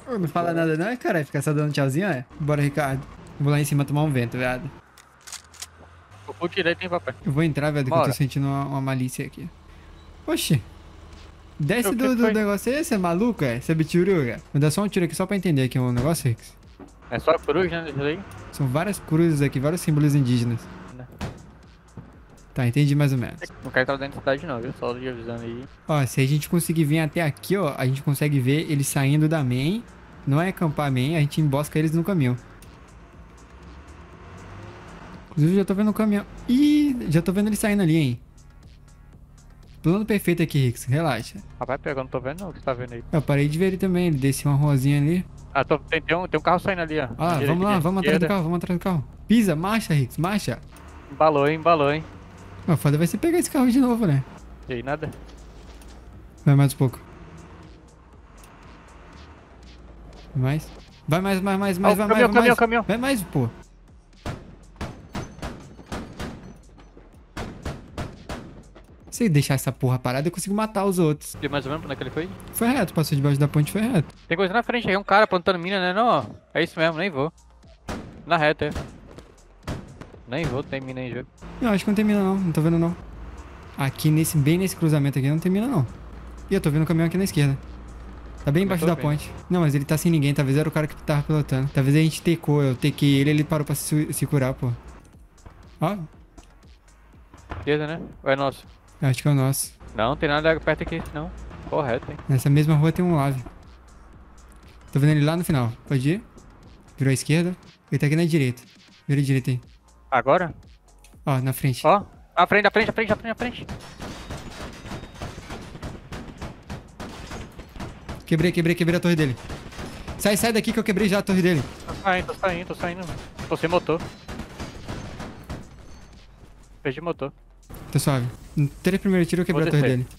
Ô, não fala nada não, cara. Fica só dando tchauzinho, é? Bora, Ricardo. Eu vou lá em cima tomar um vento, viado. Eu vou direito, hein, papai. Eu vou entrar, velho, que eu tô Bora. sentindo uma malícia aqui. Oxi. Desce O que do foi? negócio aí, você é maluco, é? Você é bitiruga? Vou dar só um tiro aqui só pra entender aqui o negócio, Rix. É só a coruja, né? Isso aí? São várias cruzes aqui, vários símbolos indígenas. Né. Tá, entendi mais ou menos. Não quero entrar dentro da cidade não, viu? Só de avisando aí. Ó, se a gente conseguir vir até aqui, ó, a gente consegue ver eles saindo da main. Não é acampar a main, a gente embosca eles no caminhão. Inclusive, já tô vendo o caminhão. Ih, já tô vendo eles saindo ali, hein. Plano perfeito aqui, Rix, relaxa. Rapaz, pega, eu não tô vendo não o que você tá vendo aí. Eu parei de ver ele também, ele desceu uma ruazinha ali. Ah, tem um carro saindo ali, ó. Ah, Direita, vamos lá, direita, vamos atrás do esquerda. carro, vamos atrás do carro. Pisa, marcha, Rix, marcha. Embalou, hein, embalou, hein. O foda vai ser pegar esse carro de novo, né? E aí, nada? Vai mais um pouco. Mais. Vai mais, vai mais, Ó, vai caminhão, mais, vai mais. caminhão. Vai mais, pô. Se deixar essa porra parada, eu consigo matar os outros. E mais ou menos pra onde é que ele foi? Foi reto, passou debaixo da ponte, foi reto. Tem coisa na frente aí, um cara plantando mina, né? Não, ó. É isso mesmo, nem vou. Na reta, é. Nem vou, tem mina aí em jogo. Não, acho que não tem mina não, não tô vendo não. Aqui, bem nesse cruzamento aqui, não tem mina não. Ih, eu tô vendo o caminhão aqui na esquerda. Tá bem embaixo tô da vendo. ponte. Não, mas ele tá sem ninguém, talvez era o cara que tava pilotando. Talvez a gente tecou, eu tequei ele parou pra se curar, pô. Ó, Esquerda, né? Ou é nosso? eu acho que é o nosso. Não, tem nada perto aqui, não. Correto, hein. Nessa mesma rua tem um lave. Tô vendo ele lá no final. Pode ir. Virou à esquerda. Ele tá aqui na direita. Vira à direita aí. Agora? Ó, na frente. Ó. À frente, à frente, à frente, à frente, à frente. Quebrei a torre dele. Sai daqui que eu quebrei já a torre dele. Tô saindo. Tô sem motor. Perdi motor. Tá suave. No primeiro tiro eu quebrei a Vou torre descer. dele.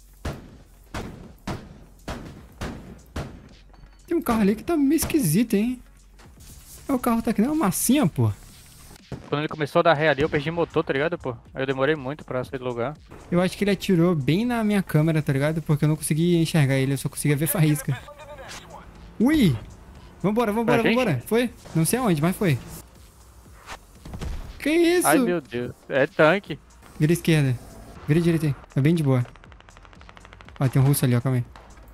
Tem um carro ali que tá meio esquisito, hein? O carro tá aqui, não é uma massinha, pô. Quando ele começou a dar ré ali, eu perdi motor, tá ligado, pô? Aí eu demorei muito pra sair do lugar. Eu acho que ele atirou bem na minha câmera, tá ligado? Porque eu não conseguia enxergar ele, eu só conseguia ver faísca. Ui! Vambora. Pra gente? Foi? Não sei aonde, mas foi. Que isso? Ai, meu Deus. É tanque. Vira esquerda. Vira direita aí. É bem de boa. Ó, tem um russo ali, ó. Calma aí.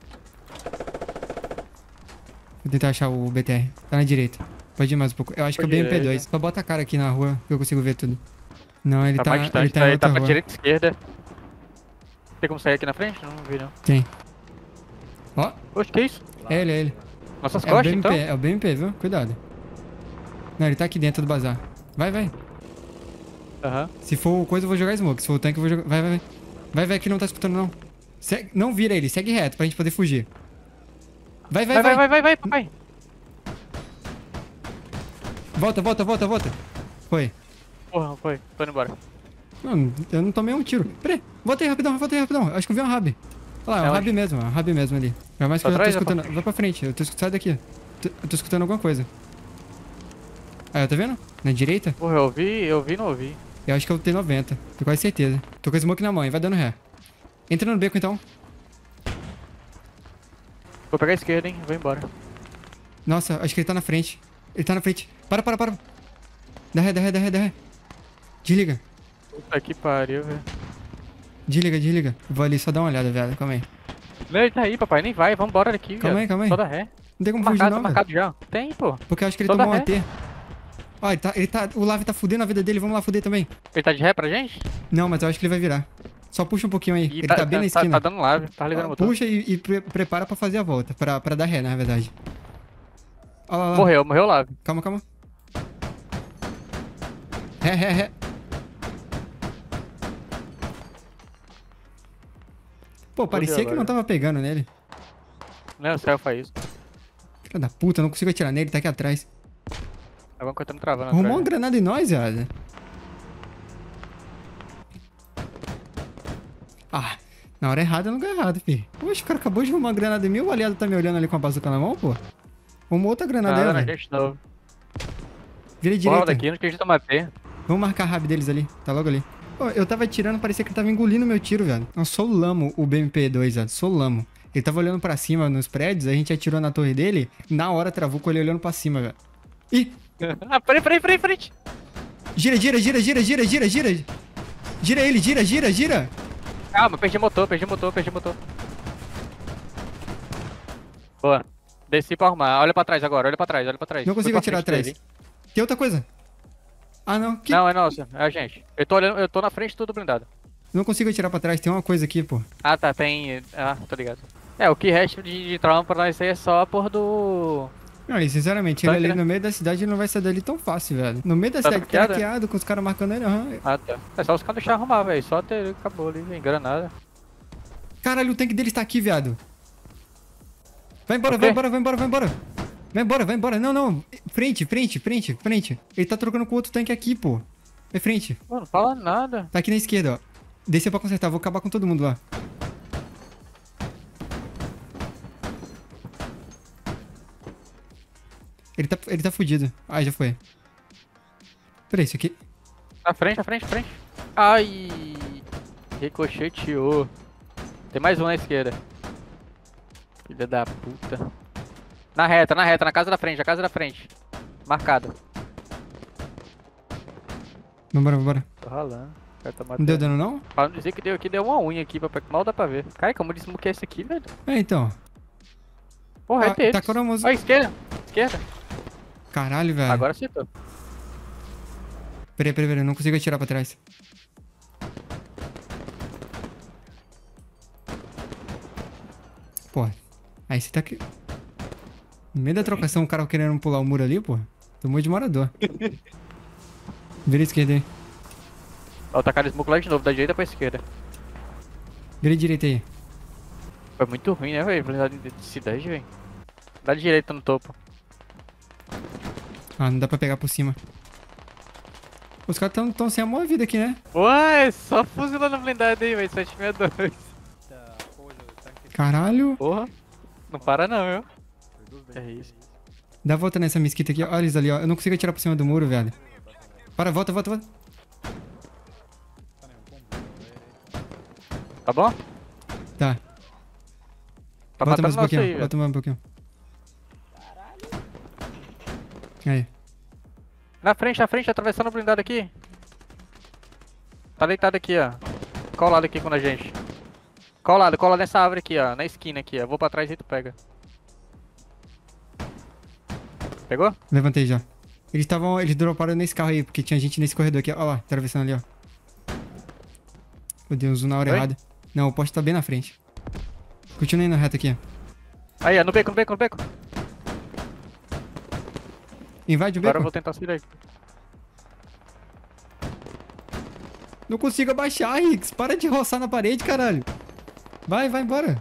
Vou tentar achar o BTR. Tá na direita. Pode ir mais um pouco. Eu acho que é o BMP2. Só bota a cara aqui na rua que eu consigo ver tudo. Não, ele tá, mais distante, ele tá em outra pra rua. direita e esquerda. Tem como sair aqui na frente? Não vi, não. Tem. Ó, Oxe, que isso? é ele. Nossas É o costas, BMP, então? é o BMP, viu? Cuidado. Não, ele tá aqui dentro do bazar. Vai. Aham. Se for coisa, eu vou jogar smoke. Se for tanque, eu vou jogar... Vai que não tá escutando, não. Não vira ele, segue reto pra gente poder fugir. Vai. Vai, papai. Volta. Foi. Porra, foi. Tô indo embora. Não, eu não tomei um tiro. Peraí, volta aí rapidão. Acho que eu vi um rab. Olha lá, é um rab mesmo, ali. Vai mais que eu já tô escutando. Vai pra frente, sai daqui. Eu tô escutando alguma coisa. Aí, tá vendo? Na direita? Porra, eu vi, não ouvi. Eu acho que eu tenho 90. Tenho quase certeza. Tô com a smoke na mão, hein? Vai dando ré. Entra no beco, então. Vou pegar a esquerda, hein? Vou embora. Nossa, acho que ele tá na frente. Para. Dá ré. Desliga. Puta que pariu, velho. Desliga. Vou ali só dar uma olhada, velho. Calma aí. Não, ele tá aí, papai. Nem vai. Vambora daqui, velho. Calma aí. Só dá ré. Não tem como Tá fugir, marcado, não, tá velho. marcado já. Tem, pô. Porque eu acho que ele Só dá tomou um ré. AT. Ó, o Lave tá fudendo a vida dele. Vamos lá fuder também. Ele tá de ré pra gente? Não, mas eu acho que ele vai virar. Só puxa um pouquinho aí. Ih, Ele tá bem na esquina. Tá dando lave. Tá ligando o motor. Puxa e prepara pra fazer a volta. Pra dar ré, na verdade. Ó lá. Morreu lave. Calma. Ré. Pô, parecia que não tava pegando nele. Não, o céu faz isso. Filha da puta, eu não consigo atirar nele, tá aqui atrás. Alguma coisa tá me travando Arrumou uma atrás. granada em nós, viado. Ah, na hora errada, no lugar errado, fi. Poxa, o cara acabou de arrumar uma granada em mim, o aliado tá me olhando ali com a bazuca na mão, pô. Arrumou outra granada Nada, aí, na velho. gente não. Vira Bora direita. daqui, não acredito matar. Vamos marcar a rab deles ali, tá logo ali. Pô, eu tava atirando, parecia que ele tava engolindo meu tiro, velho. Eu sou lamo o BMP2, velho, sou lamo. Ele tava olhando pra cima nos prédios, a gente atirou na torre dele, na hora travou com ele olhando pra cima, velho. Ih! Ah, frente. Gira. Gira ele, gira. Calma, perdi motor. Boa. Desci pra arrumar. Olha pra trás agora, olha pra trás. Não Fui consigo pra atirar frente atrás. dele. Tem outra coisa. Ah, não. Que... Não, é nossa, é a gente. Eu tô olhando, eu tô na frente tudo blindado. Não consigo atirar pra trás, tem uma coisa aqui, pô. Ah, tá, tem. Ah, tô ligado. É, o que resta de trauma pra nós aí é só a porra do. Não, e sinceramente, ele Tanque, ali né? no meio da cidade ele não vai sair dali tão fácil, velho. No meio da Tá cidade, bloqueado, craqueado, com os caras marcando ele. Aham. Ah, tá. É só os caras deixar arrumar, velho. Só ter. Acabou ali, engranada. Caralho, o tanque dele está aqui, viado. Vai O quê? embora. Não. Frente. Ele tá trocando com outro tanque aqui, pô. É frente. Mano, não fala nada. Tá aqui na esquerda, ó. Desceu pra consertar, vou acabar com todo mundo lá. Ele tá fudido. Ah, já foi. Peraí, isso aqui... Na frente. Ai. Ricocheteou. Tem mais um na esquerda. Filha da puta. Na reta, na casa da frente. Marcado. Vambora. Tô ralando. O cara tá Não matando. deu dano, não? Pra não dizer que deu uma unha aqui, mal dá pra ver. Cara, como desmuquei esse aqui, velho? É, então. Porra, é deles. Tá cromoso... Ó, esquerda. Caralho, velho. Agora acertou. Peraí, eu não consigo atirar pra trás. Pô, aí você tá aqui. No meio da trocação, o cara querendo pular o muro ali, pô. Tomou de morador. Vira a esquerda aí. Ó, tacaram smoke lá de novo, da direita pra esquerda. Vira a direita aí. Foi muito ruim, né, velho? Velocidade de cidade, velho. Da direita no topo. Ah, não dá pra pegar por cima. Os caras tão sem a maior vida aqui, né? Ué, só fuzilando a blindada aí, velho. 762. Caralho. Porra. Não para não, viu? É isso. Dá a volta nessa mesquita aqui. Olha eles ali, ó. Eu não consigo atirar por cima do muro, velho. Para, volta. Tá bom? Tá. Tá Volta matando mais um nosso pouquinho. aí, velho. Volta mais um pouquinho. Aí. Na frente, atravessando o blindado aqui. Tá deitado aqui, ó. Colado aqui com a gente. Cola nessa árvore aqui, ó. Na esquina aqui, ó. Vou pra trás e tu pega. Pegou? Levantei já. Eles droparam nesse carro aí, porque tinha gente nesse corredor aqui. Ó lá, atravessando ali, ó. Meu Deus, na hora Oi? errada. Não, o poste tá bem na frente. Continua indo reto aqui, ó. Aí, ó, no beco. Invade o Agora beco. eu vou tentar subir aí. Não consigo abaixar, Rix. Para de roçar na parede, caralho. Vai embora.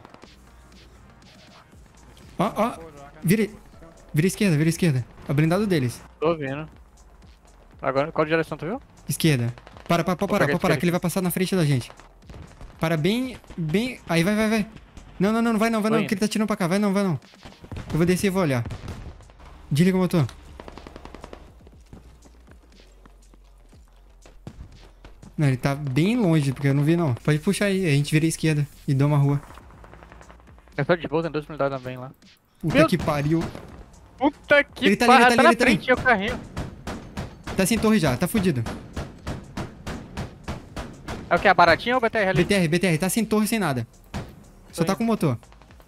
Ó. Vira esquerda. É o blindado deles. Tô vendo. Agora, qual direção tu viu? Esquerda. Para, esquerda. que ele vai passar na frente da gente. Para bem... Aí, vai. Não vai não, Tô que indo. ele tá tirando pra cá. Vai não. Eu vou descer e vou olhar. Desliga o motor. Não, ele tá bem longe, porque eu não vi não. Pode puxar aí, a gente vira a esquerda e dá uma rua. Eu tô de boa, tem 2 unidades também lá. Puta Meu- que pariu. Puta que Ele tá ali, pariu, ele tá na ali. frente, o carrinho. Tá sem torre já, tá fudido. É o que, a baratinha ou o BTR ali? BTR, tá sem torre, sem nada. Só tá com motor.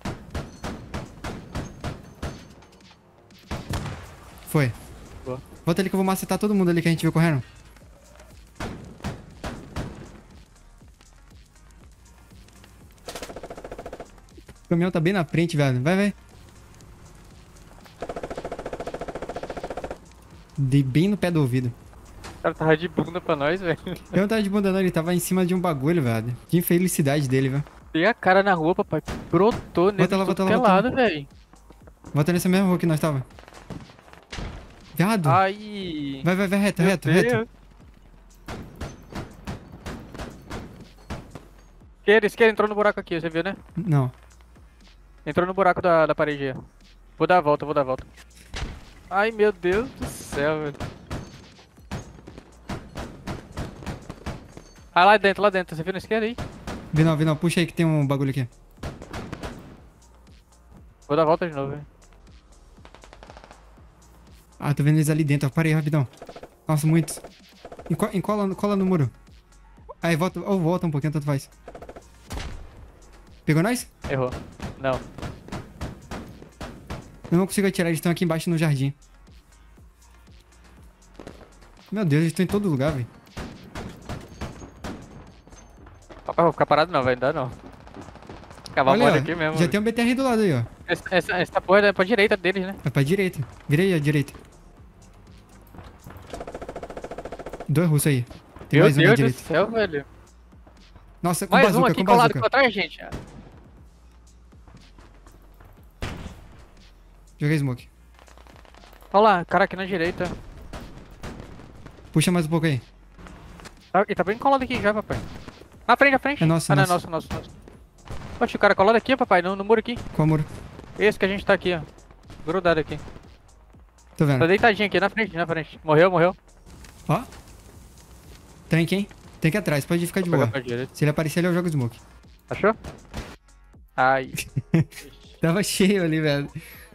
Foi. Boa. Volta ali que eu vou macetar todo mundo ali que a gente viu correndo. O caminhão tá bem na frente, velho. Vai. Dei bem no pé do ouvido. O cara tava de bunda pra nós, velho. Ele não tava de bunda não, ele tava em cima de um bagulho, velho. Que infelicidade dele, velho. Tem a cara na rua, papai. Brotou nele Volta lá, tudo volta lá, que é volta lá. lado, velho. Volta nessa mesma rua que nós tava. Viado. Ai. Vai, reto. Deus. Esquerda, entrou no buraco aqui, você viu, né? Não. Entrou no buraco da parede aí. Vou dar a volta. Ai, meu Deus do céu, velho. Ah, lá dentro, você viu na esquerda aí? Vi não, puxa aí que tem um bagulho aqui. Vou dar a volta de novo, hein. Ah, tô vendo eles ali dentro. Parei rapidão. Nossa, muitos. Cola no muro. Aí, volta. Ou volta um pouquinho, tanto faz. Pegou nós? Errou. Não. Não consigo atirar, eles estão aqui embaixo no jardim. Meu Deus, eles estão em todo lugar, velho. Papai, vou ficar parado não, velho. Não dá não. Acabar Olha, morto aqui mesmo. já tem um BTR do lado aí, ó. Essa porra é pra direita deles, né? É pra direita. Vira aí, à direita. 2 russos aí. Tem Meu mais um na Deus do direita. céu, velho. Nossa, com Mais um bazuca, aqui com colado bazuca. atrás, gente. Joguei smoke. Olha lá, cara aqui na direita. Puxa mais um pouco aí. Ele tá bem colado aqui já, papai. Na frente, na frente. É nosso, Ah, não, é nosso. nosso. Poxa, o cara colado aqui, papai, no muro aqui. Qual muro? Esse que a gente tá aqui, ó. Grudado aqui. Tô vendo. Tá deitadinho aqui, na frente, na frente. Morreu, morreu. Ó. Tank, hein? Tank atrás, pode ficar de Vou boa. pegar pra direita. Se ele aparecer ali, eu jogo smoke. Achou? Ai. Tava cheio ali, velho.